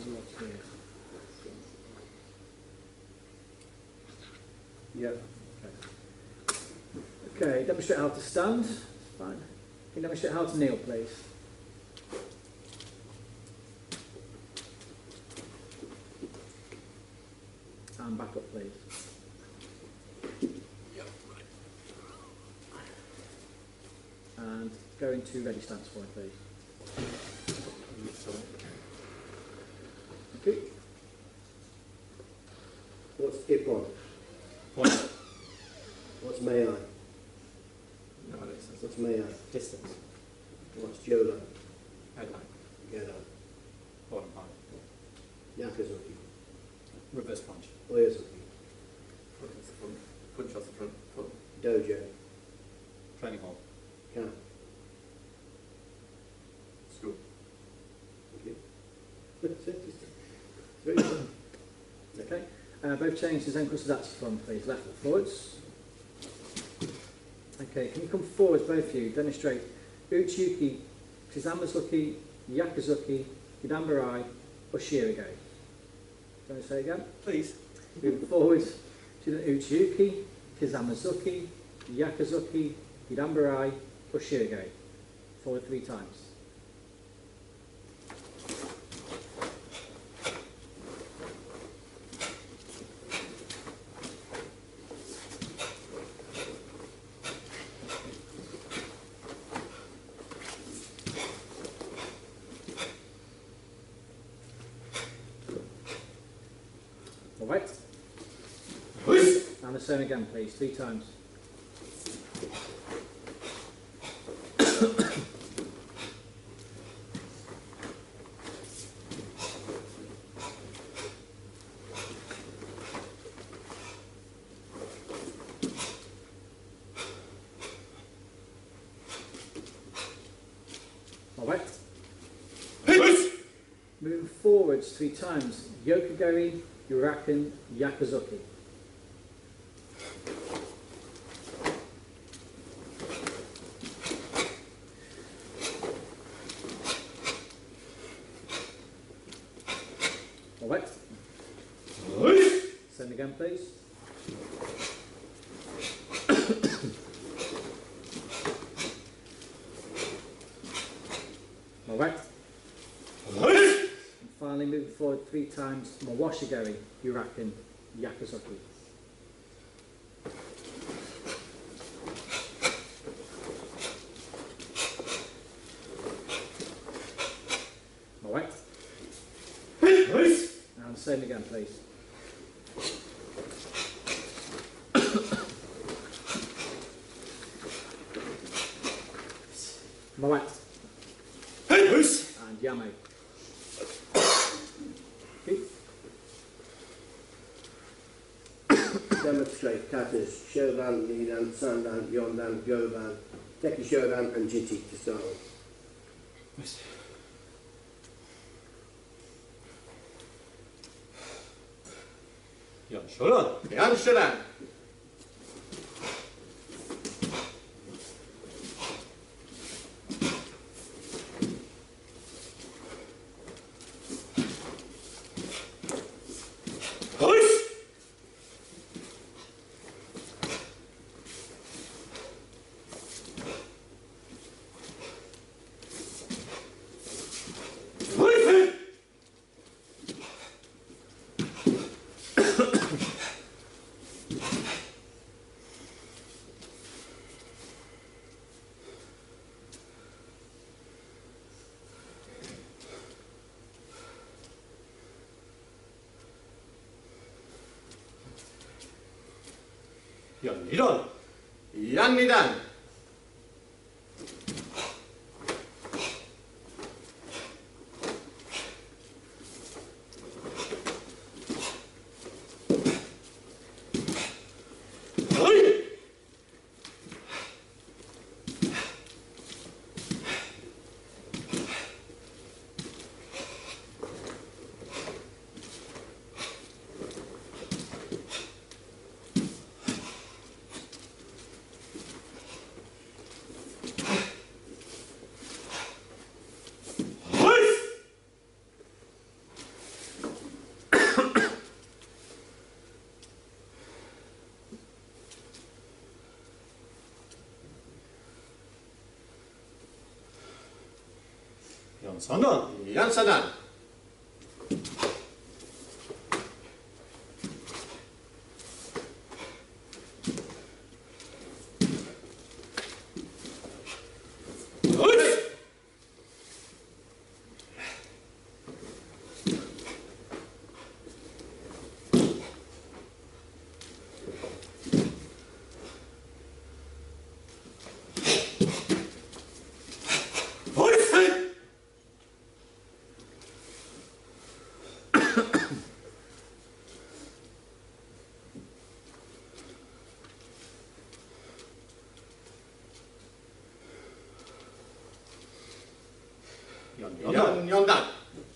what's here. Yeah. Okay, demonstrate how to stand. Fine. Can you demonstrate how to kneel, please? And back up, please. Yep. And go into ready stance for me, please. Okay. What's hip on? Point. What's may I? No, it says What's may I? distance. What's Jolo? Headline. Gelo. Bottom part. Yakazuki. Reverse punch. Oyazuki. Foot off the front. Punch off the front foot. Dojo. Training hall. Camp. School. Okay. It's very good. Okay. Both chains his ankles to that front, please. Left foot forwards. Okay, can you come forwards, both of you? Demonstrate Uchiuki, Kizamazuki, Yakuzuki, Hidambarai, or Shirigo. Do you want to say again? Please. Moving forwards to the Uchiuki, Kizamazuki, Yakuzuki, Hidambarai, or Shirigo. Forward 3 times. All right. And the same again, please. 3 times. All right. Moving forwards 3 times. Yokogari, Uraken, Yakuzuki. All right. Send again, please. All right. And finally, moving forward 3 times. Mawashigari, Uraken, Yakuzuki. All right. And same again, please. Moet. And Yame. Okay. Demonstrate katas, Shodan, Nidan, Sandan, Yondan, Goban, Teki Shodan, and Jinchi to start with. Yan Shodan. Yan Shodan. Yan Nidan. Yan Nidan. 양산단. 양사단. 연단.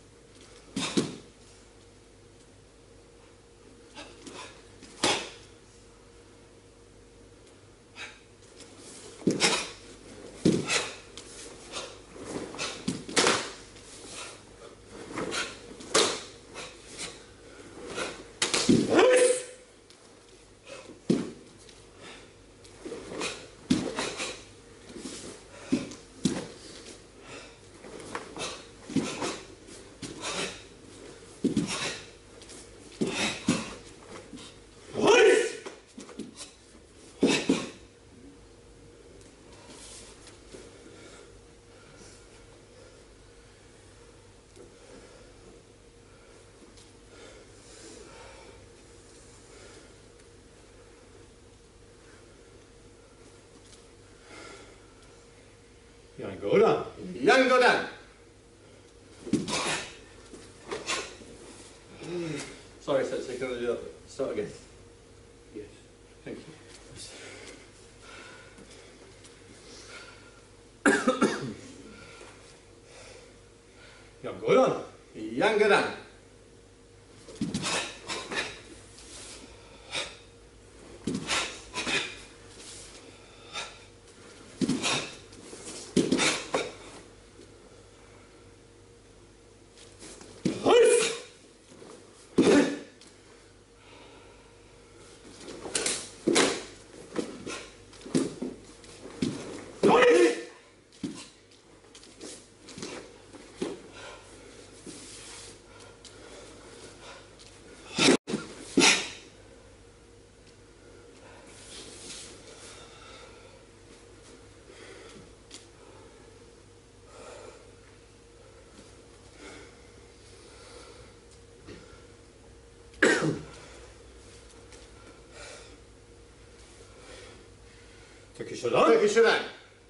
양거단. 양거단. Sorry, so can I do that? Start again. Yes. Thank you. 양거단. 양거단. Shotokan. Shotokan.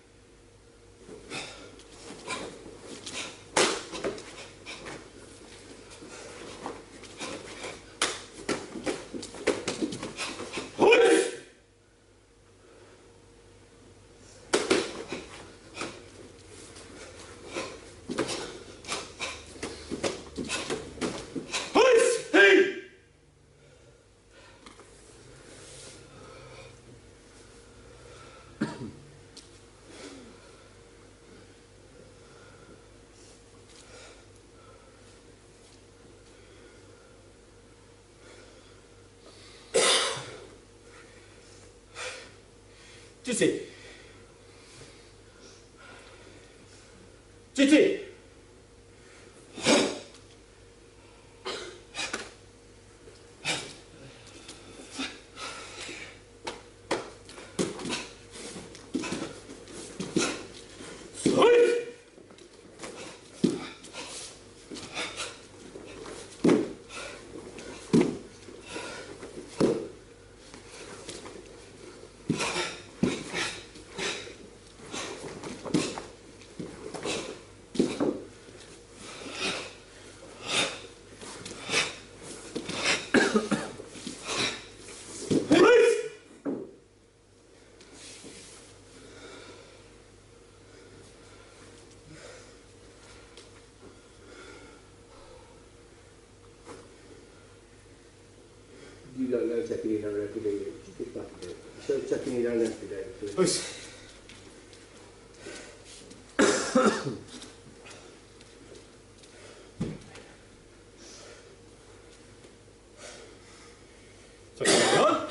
GT. GT. You don't know taking it down every day. Just get back a bit. So taking it down every day. Please. 잠깐만.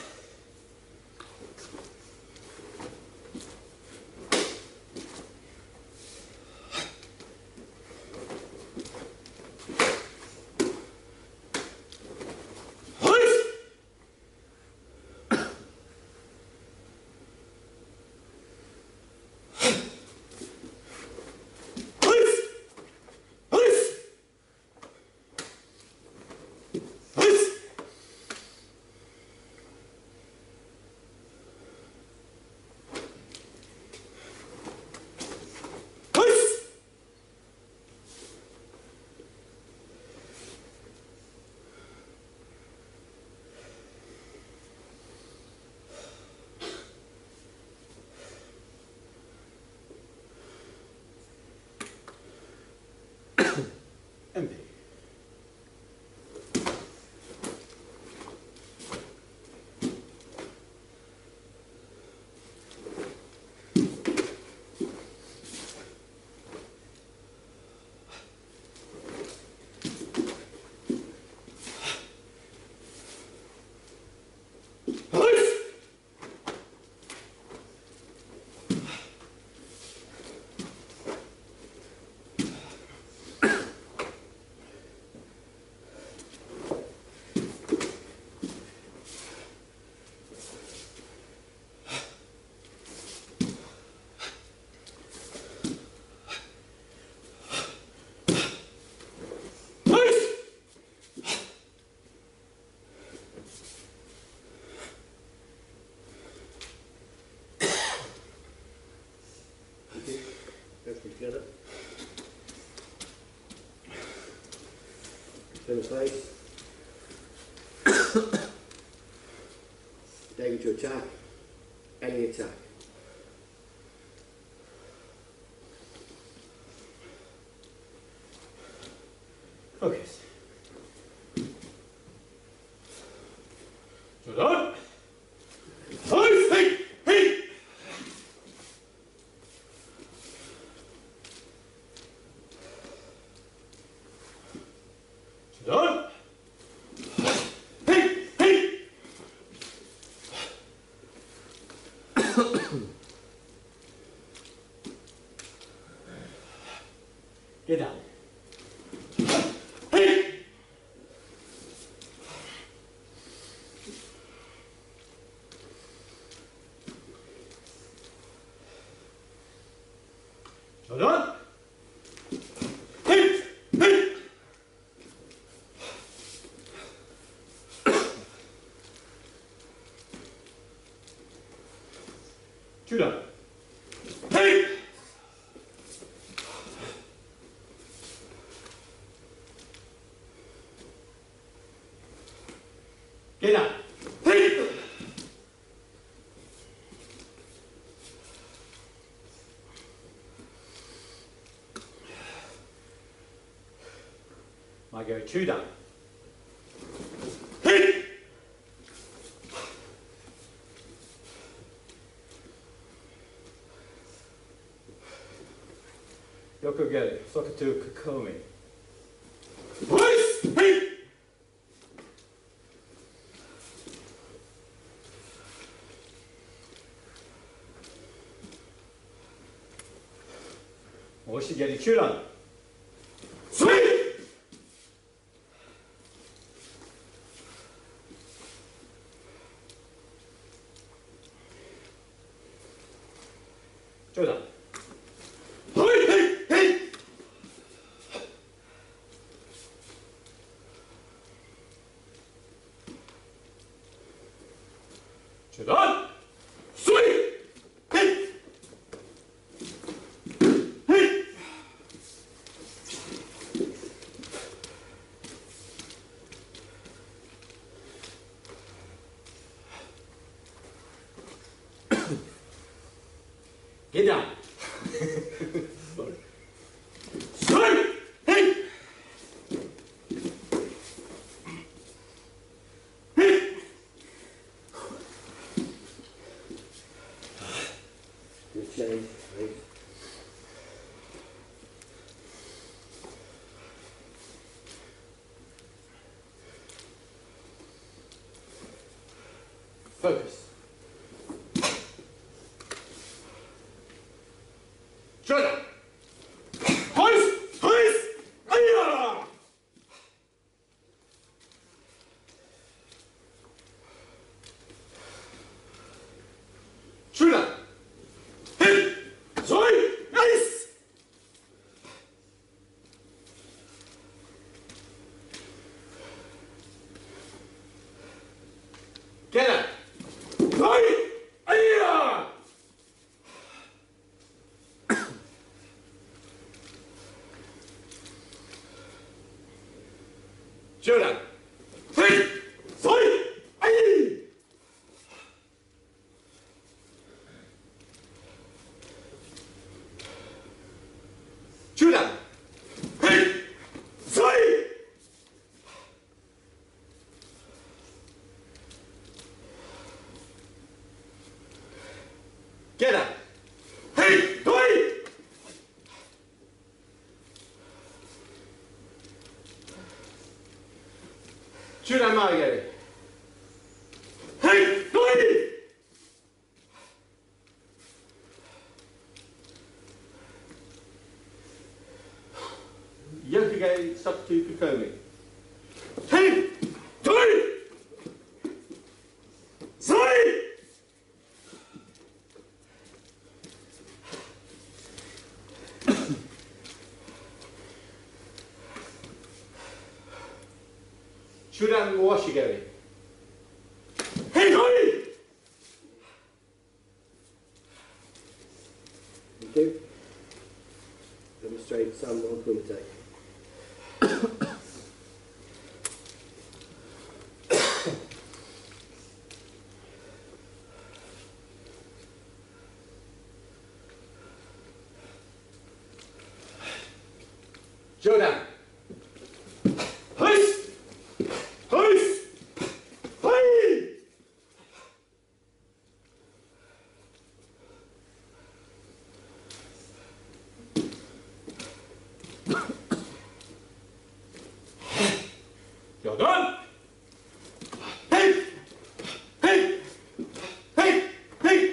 together. Turn the face. David to attack. Any attack. Focus. Shodan! Hey! Hey! Hey! Shodan! Hey! Hey! Get down. Hey! Shodan! Hey! Hey! Shodan! Hey! Get out! Hey! I go two down. Hey! Yoko get it. Sokoto Kokomi. Voice! Hey! Oshigeri Churan. Sweet! Churan. Hey! Hey! Hey! Churan. Sweet! Hey! Get down. Sorry. Sorry. Hey. Hey. Good change, right? Focus. Shut up. Hoist! Hoist! Aya! Shoot up. Hit! Sorry! Nice! Get up! Sorry! Aya! Shoot up! Hit! Sorry! Aya! Shoot up! Hit! Sorry! Get up! Hey! Sorry! Shoot up, Margaret! Hey! Sorry! Yokuge Sakutu Kokomi. Hey! Sorry! Sorry! Shudan Washigari. Hey, sorry! You do? Sam won't come take. Showdown. Heist! Heist! Hey! You're done! Hey! Hey! Hey! Hey!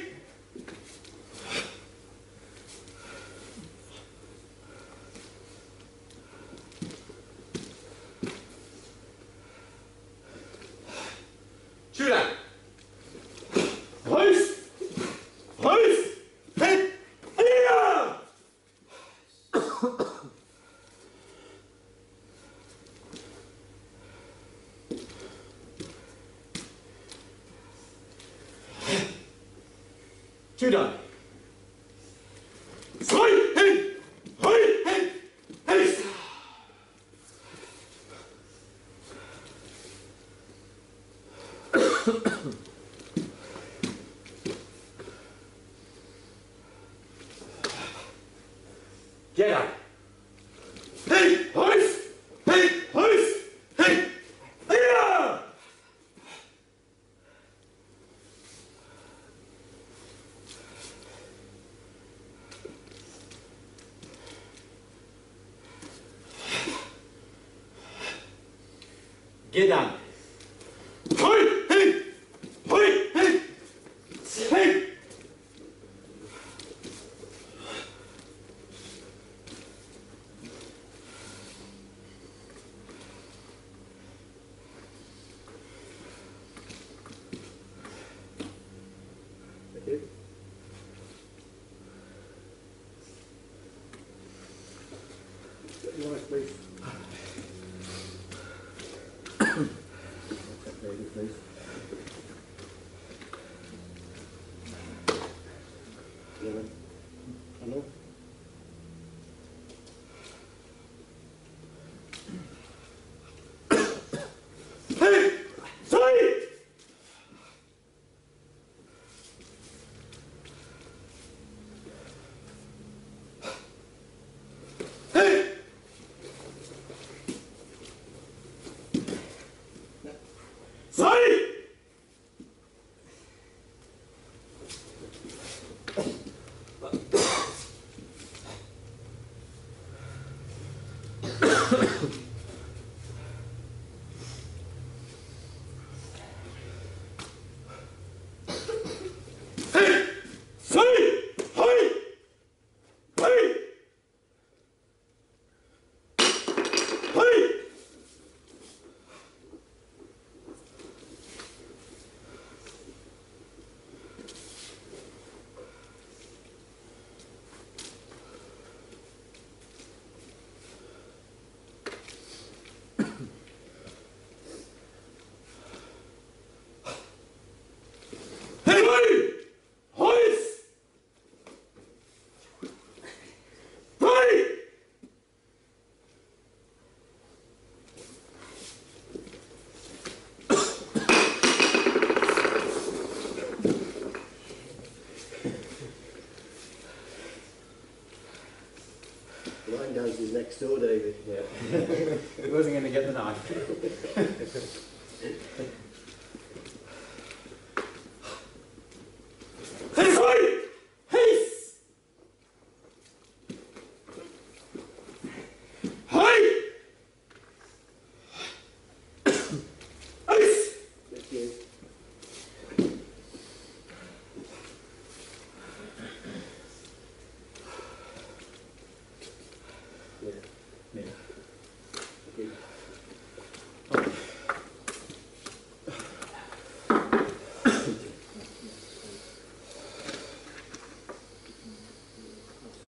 Shoot out! Heist! Heist! Hey! Yeah! Two done. Slide! Hey! Hey! Hey! Hey! Get out! Hey! Heist! Hey! Heist! Hey! Yeah! Get down. Hey! Hey! Hey! Hey! Hey! Thank you. Nice, please. Very good, please. Hello? Hey! Sorry! Hey! Sorry! Hey! Sorry! Hey! Hey! Hey! Hey! Hoist! Hey! Line dance is next door, David. Yeah. He wasn't going to get the knife.